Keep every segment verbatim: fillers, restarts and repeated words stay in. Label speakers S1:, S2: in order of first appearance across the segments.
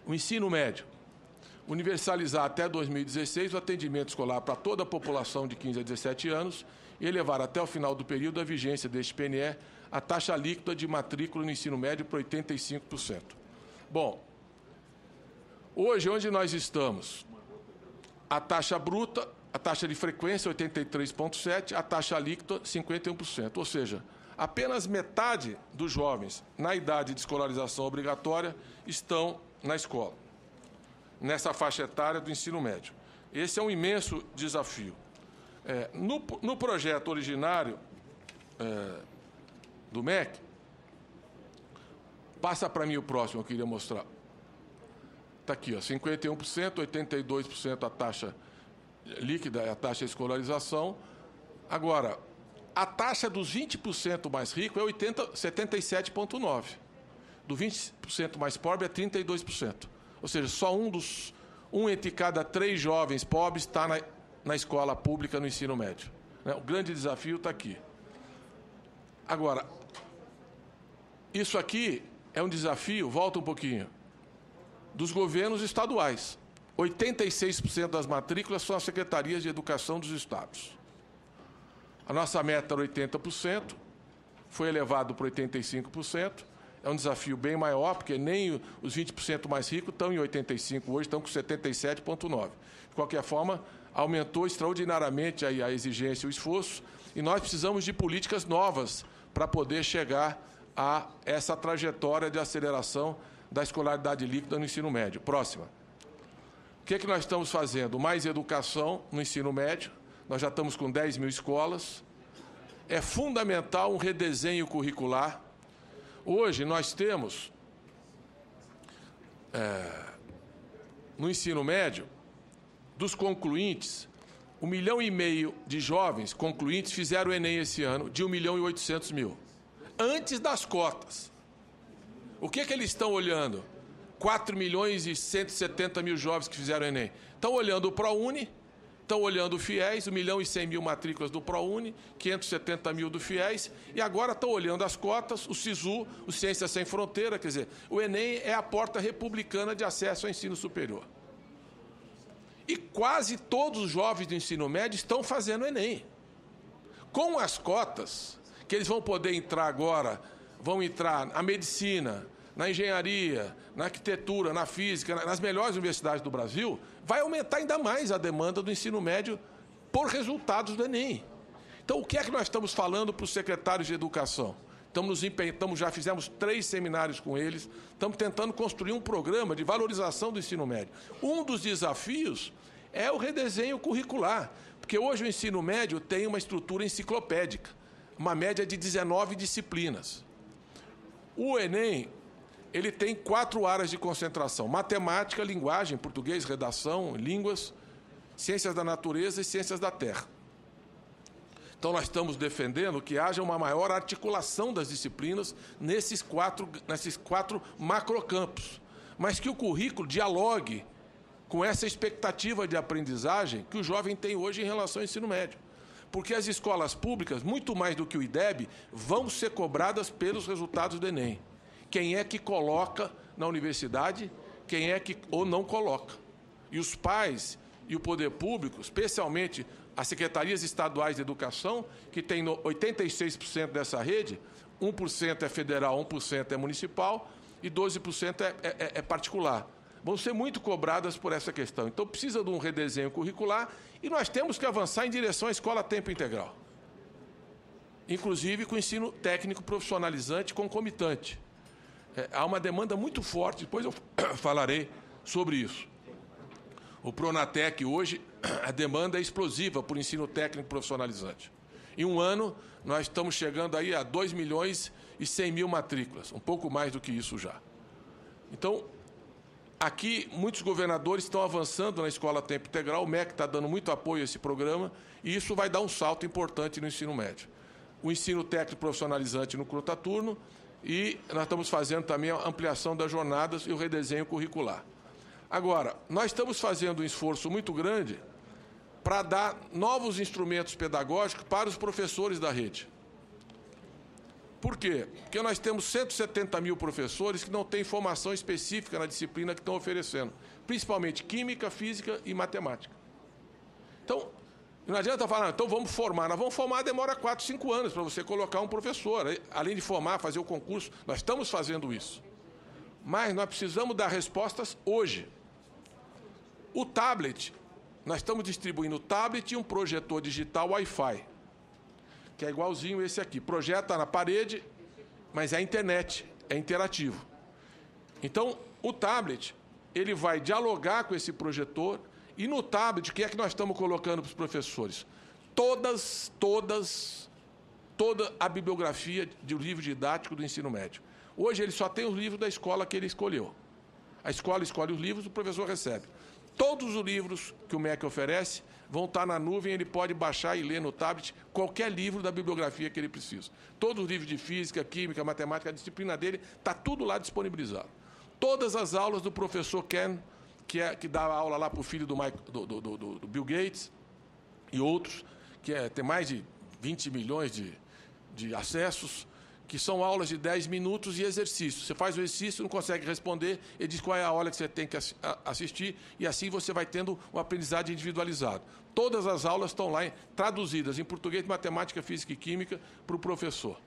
S1: O ensino médio. Universalizar até dois mil e dezesseis o atendimento escolar para toda a população de quinze a dezessete anos e elevar até o final do período a vigência deste P N E a taxa líquida de matrícula no ensino médio para oitenta e cinco por cento. Bom, hoje, onde nós estamos? A taxa bruta, a taxa de frequência, oitenta e três vírgula sete, a taxa líquida, cinquenta e um por cento. Ou seja, apenas metade dos jovens na idade de escolarização obrigatória estão na escola, nessa faixa etária do ensino médio. Esse é um imenso desafio. É, no, no projeto originário é, do M E C, passa para mim o próximo, eu queria mostrar. Está aqui, ó, cinquenta e um por cento, oitenta e dois por cento a taxa líquida, a taxa de escolarização. Agora, a taxa dos vinte por cento mais ricos é setenta e sete vírgula nove por cento. Do vinte por cento mais pobre é trinta e dois por cento. Ou seja, só um, dos, um entre cada três jovens pobres está na, na escola pública no ensino médio. Né? O grande desafio está aqui. Agora, isso aqui é um desafio, volta um pouquinho, dos governos estaduais. oitenta e seis por cento das matrículas são as secretarias de educação dos estados. A nossa meta era oitenta por cento, foi elevado para oitenta e cinco por cento. É um desafio bem maior, porque nem os vinte por cento mais ricos estão em oitenta e cinco por cento, hoje estão com setenta e sete vírgula nove por cento. De qualquer forma, aumentou extraordinariamente a exigência e o esforço, e nós precisamos de políticas novas para poder chegar a essa trajetória de aceleração da escolaridade líquida no ensino médio. Próxima. O que é que nós estamos fazendo? Mais educação no ensino médio. Nós já estamos com dez mil escolas. É fundamental um redesenho curricular. Hoje nós temos, é, no ensino médio, dos concluintes, um milhão e meio de jovens concluintes fizeram o Enem esse ano, de um milhão e oitocentos mil. Antes das cotas. O que é que eles estão olhando? quatro milhões e cento e setenta mil jovens que fizeram o Enem. Estão olhando o ProUni, estão olhando o FIES, um milhão e cem mil matrículas do ProUni, quinhentos e setenta mil do FIES, e agora estão olhando as cotas, o SISU, o Ciências Sem Fronteira, quer dizer, o Enem é a porta republicana de acesso ao ensino superior. E quase todos os jovens do ensino médio estão fazendo o Enem. Com as cotas, que eles vão poder entrar agora, vão entrar na medicina, na engenharia, na arquitetura, na física, nas melhores universidades do Brasil, vai aumentar ainda mais a demanda do ensino médio por resultados do Enem. Então, o que é que nós estamos falando para os secretários de educação? Estamos nos empenhando, já fizemos três seminários com eles, estamos tentando construir um programa de valorização do ensino médio. Um dos desafios é o redesenho curricular, porque hoje o ensino médio tem uma estrutura enciclopédica, uma média de dezenove disciplinas. O Enem, ele tem quatro áreas de concentração: matemática, linguagem, português, redação, línguas, ciências da natureza e ciências da terra. Então, nós estamos defendendo que haja uma maior articulação das disciplinas nesses quatro, nesses quatro macrocampos, mas que o currículo dialogue com essa expectativa de aprendizagem que o jovem tem hoje em relação ao ensino médio. Porque as escolas públicas, muito mais do que o IDEB, vão ser cobradas pelos resultados do Enem. Quem é que coloca na universidade, quem é que ou não coloca. E os pais e o poder público, especialmente as secretarias estaduais de educação, que tem oitenta e seis por cento dessa rede, um por cento é federal, um por cento é municipal e doze por cento é, é, é particular. Vão ser muito cobradas por essa questão. Então, precisa de um redesenho curricular e nós temos que avançar em direção à escola a tempo integral. Inclusive com o ensino técnico profissionalizante concomitante. É, há uma demanda muito forte, depois eu falarei sobre isso. O Pronatec hoje, a demanda é explosiva por ensino técnico profissionalizante. Em um ano, nós estamos chegando aí a dois milhões e cem mil matrículas, um pouco mais do que isso já. Então, aqui, muitos governadores estão avançando na escola a tempo integral, o M E C está dando muito apoio a esse programa, e isso vai dar um salto importante no ensino médio. O ensino técnico profissionalizante no contraturno, e nós estamos fazendo também a ampliação das jornadas e o redesenho curricular. Agora, nós estamos fazendo um esforço muito grande para dar novos instrumentos pedagógicos para os professores da rede. Por quê? Porque nós temos cento e setenta mil professores que não têm formação específica na disciplina que estão oferecendo, principalmente química, física e matemática. Então, não adianta falar, então vamos formar. Nós vamos formar, demora quatro, cinco anos para você colocar um professor. Além de formar, fazer o concurso, nós estamos fazendo isso. Mas nós precisamos dar respostas hoje. O tablet, nós estamos distribuindo o tablet e um projetor digital Wi-Fi, que é igualzinho esse aqui. Projeta na parede, mas é internet, é interativo. Então, o tablet, ele vai dialogar com esse projetor. E no tablet, o que é que nós estamos colocando para os professores? Todas, todas, toda a bibliografia do livro didático do ensino médio. Hoje ele só tem os livros da escola que ele escolheu. A escola escolhe os livros, o professor recebe. Todos os livros que o M E C oferece vão estar na nuvem, ele pode baixar e ler no tablet qualquer livro da bibliografia que ele precisa. Todos os livros de física, química, matemática, a disciplina dele, está tudo lá disponibilizado. Todas as aulas do professor Ken, que, é, que dá aula lá para o filho do, Mike, do, do, do, do Bill Gates e outros, que é, tem mais de vinte milhões de, de acessos, que são aulas de dez minutos e exercícios. Você faz o exercício, não consegue responder, ele diz qual é a aula que você tem que assistir, e assim você vai tendo uma aprendizagem individualizada. Todas as aulas estão lá traduzidas em português, matemática, física e química para o professor.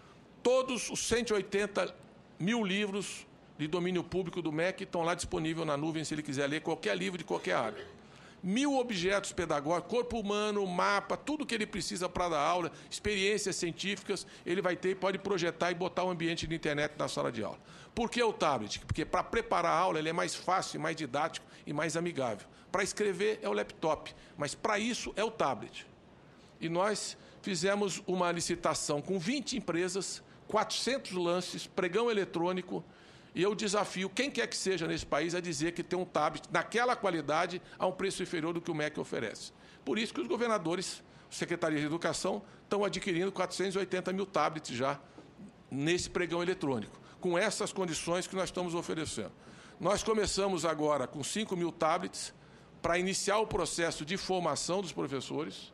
S1: Todos os cento e oitenta mil livros de domínio público do M E C estão lá disponíveis na nuvem, se ele quiser ler qualquer livro de qualquer área. Mil objetos pedagógicos, corpo humano, mapa, tudo que ele precisa para dar aula, experiências científicas, ele vai ter e pode projetar e botar um ambiente de internet na sala de aula. Por que o tablet? Porque para preparar a aula ele é mais fácil, mais didático e mais amigável. Para escrever é o laptop, mas para isso é o tablet. E nós fizemos uma licitação com vinte empresas, quatrocentos lances, pregão eletrônico, e eu desafio quem quer que seja nesse país a dizer que tem um tablet naquela qualidade a um preço inferior do que o M E C oferece. Por isso que os governadores, Secretaria de Educação, estão adquirindo quatrocentos e oitenta mil tablets já nesse pregão eletrônico, com essas condições que nós estamos oferecendo. Nós começamos agora com cinco mil tablets para iniciar o processo de formação dos professores.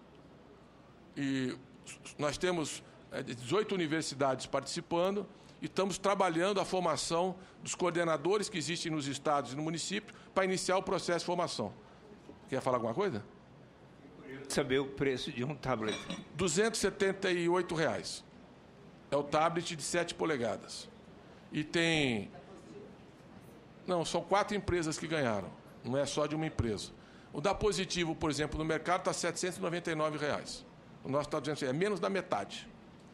S1: E nós temos dezoito universidades participando, e estamos trabalhando a formação dos coordenadores que existem nos estados e no município para iniciar o processo de formação. Quer falar alguma coisa?
S2: Saber o preço de um tablet.
S1: duzentos e setenta e oito reais. É o tablet de sete polegadas. E tem... Não, são quatro empresas que ganharam. Não é só de uma empresa. O da Positivo, por exemplo, no mercado está setecentos e noventa e nove reais. O nosso está dizendo assim, é menos da metade.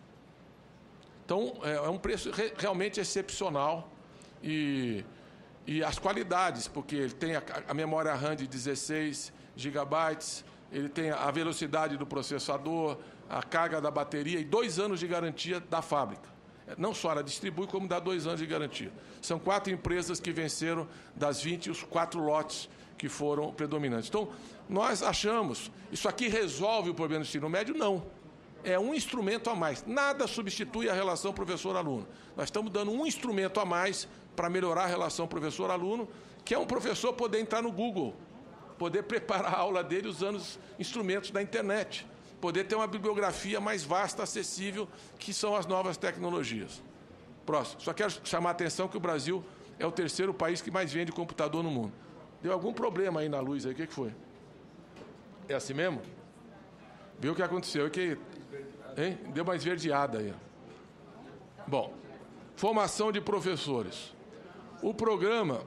S1: Então, é um preço re, realmente excepcional e, e as qualidades, porque ele tem a, a memória RAM de dezesseis gigabytes, ele tem a velocidade do processador, a carga da bateria e dois anos de garantia da fábrica. Não só ela distribui, como dá dois anos de garantia. São quatro empresas que venceram das vinte, os quatro lotes que foram predominantes. Então, nós achamos, isso aqui resolve o problema do ensino médio? Não. É um instrumento a mais. Nada substitui a relação professor-aluno. Nós estamos dando um instrumento a mais para melhorar a relação professor-aluno, que é um professor poder entrar no Google, poder preparar a aula dele usando os instrumentos da internet, poder ter uma bibliografia mais vasta, acessível, que são as novas tecnologias. Próximo. Só quero chamar a atenção que o Brasil é o terceiro país que mais vende computador no mundo. Deu algum problema aí na luz aí? O que que foi? É assim mesmo? Viu o que aconteceu? É que... Hein? Deu uma esverdeada aí. Bom, formação de professores. O programa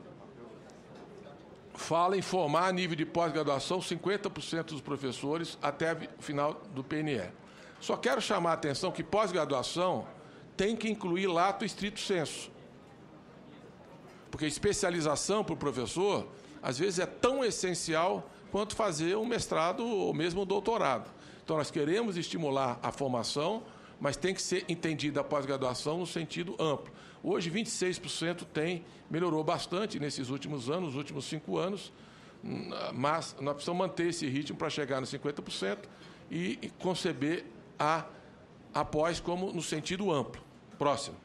S1: fala em formar a nível de pós-graduação cinquenta por cento dos professores até o final do P N E. Só quero chamar a atenção que pós-graduação tem que incluir lato estrito sensu. Porque especialização para o professor, às vezes, é tão essencial quanto fazer um mestrado ou mesmo um doutorado. Então, nós queremos estimular a formação, mas tem que ser entendida a pós-graduação no sentido amplo. Hoje, vinte e seis por cento tem, melhorou bastante nesses últimos anos, nos últimos cinco anos, mas nós precisamos manter esse ritmo para chegar nos cinquenta por cento e, e conceber a, a pós como no sentido amplo. Próximo.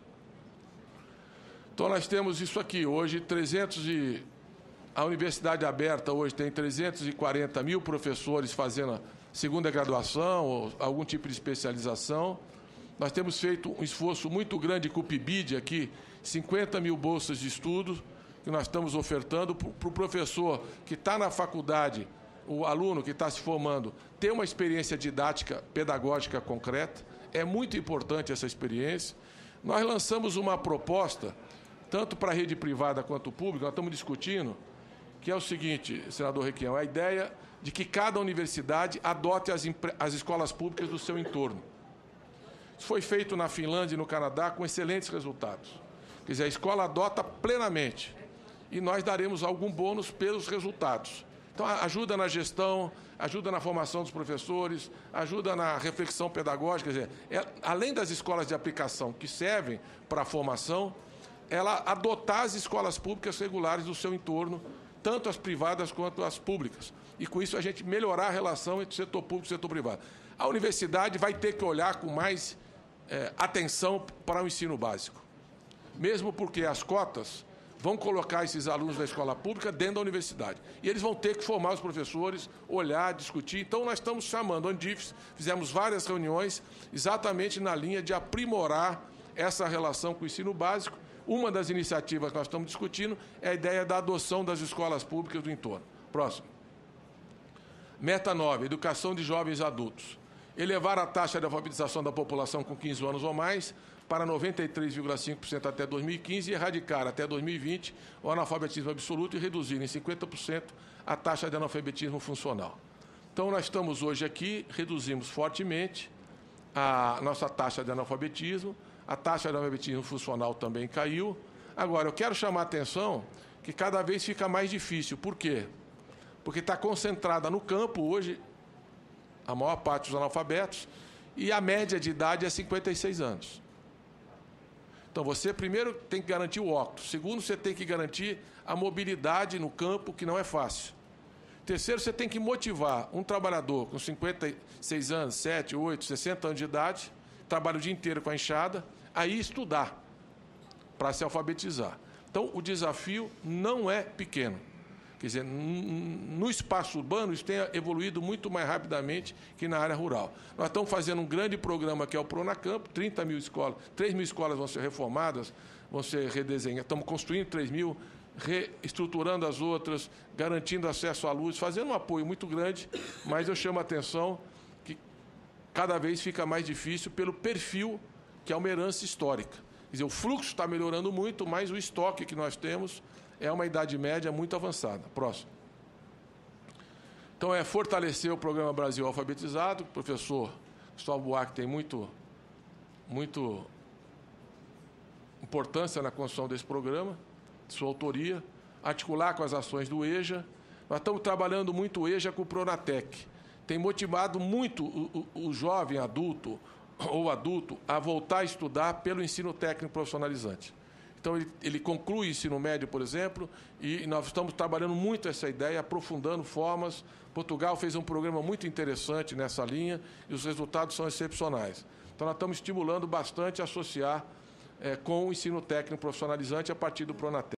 S1: Então, nós temos isso aqui. Hoje, trezentos e... a Universidade Aberta hoje tem trezentos e quarenta mil professores fazendo a segunda graduação ou algum tipo de especialização, Nós temos feito um esforço muito grande com o P I B I D aqui, cinquenta mil bolsas de estudo que nós estamos ofertando para o pro professor que está na faculdade, o aluno que está se formando, ter uma experiência didática, pedagógica concreta. É muito importante essa experiência. Nós lançamos uma proposta, tanto para a rede privada quanto pública, nós estamos discutindo, que é o seguinte, senador Requião, a ideia de que cada universidade adote as, as escolas públicas do seu entorno. Isso foi feito na Finlândia e no Canadá com excelentes resultados. Quer dizer, a escola adota plenamente e nós daremos algum bônus pelos resultados. Então, ajuda na gestão, ajuda na formação dos professores, ajuda na reflexão pedagógica. Quer dizer, é, além das escolas de aplicação que servem para a formação, ela adotar as escolas públicas regulares do seu entorno, tanto as privadas quanto as públicas. E, com isso, a gente melhorar a relação entre o setor público e o setor privado. A universidade vai ter que olhar com mais é, atenção para o ensino básico, mesmo porque as cotas vão colocar esses alunos da escola pública dentro da universidade. E eles vão ter que formar os professores, olhar, discutir. Então, nós estamos chamando a Andifes, fizemos várias reuniões exatamente na linha de aprimorar essa relação com o ensino básico. Uma das iniciativas que nós estamos discutindo é a ideia da adoção das escolas públicas do entorno. Próximo. Meta nove, educação de jovens e adultos. Elevar a taxa de alfabetização da população com quinze anos ou mais para noventa e três vírgula cinco por cento até dois mil e quinze e erradicar até dois mil e vinte o analfabetismo absoluto e reduzir em cinquenta por cento a taxa de analfabetismo funcional. Então, nós estamos hoje aqui, reduzimos fortemente a nossa taxa de analfabetismo, a taxa de analfabetismo funcional também caiu. Agora, eu quero chamar a atenção que cada vez fica mais difícil. Por quê? Porque está concentrada no campo hoje a maior parte dos analfabetos e a média de idade é cinquenta e seis anos. Então, você primeiro tem que garantir o óculos. Segundo, você tem que garantir a mobilidade no campo, que não é fácil. Terceiro, você tem que motivar um trabalhador com cinquenta e seis anos, sete, oito, sessenta anos de idade, trabalha o dia inteiro com a enxada, a ir estudar para se alfabetizar. Então, o desafio não é pequeno. Quer dizer, no espaço urbano, isso tem evoluído muito mais rapidamente que na área rural. Nós estamos fazendo um grande programa que é o Pronacampo, trinta mil escolas, três mil escolas vão ser reformadas, vão ser redesenhadas. Estamos construindo três mil, reestruturando as outras, garantindo acesso à luz, fazendo um apoio muito grande, mas eu chamo a atenção que cada vez fica mais difícil pelo perfil que é uma herança histórica. Quer dizer, o fluxo está melhorando muito, mas o estoque que nós temos é uma idade média muito avançada. Próximo. Então, é fortalecer o programa Brasil Alfabetizado. O professor Cristóvão Buarque tem muito, muito importância na construção desse programa, de sua autoria. Articular com as ações do EJA. Nós estamos trabalhando muito o EJA com o Pronatec. Tem motivado muito o, o, o jovem adulto ou adulto a voltar a estudar pelo ensino técnico profissionalizante. Então, ele, ele conclui o ensino médio, por exemplo, e nós estamos trabalhando muito essa ideia, aprofundando formas. Portugal fez um programa muito interessante nessa linha e os resultados são excepcionais. Então, nós estamos estimulando bastante a associar é, com o ensino técnico profissionalizante a partir do Pronatec.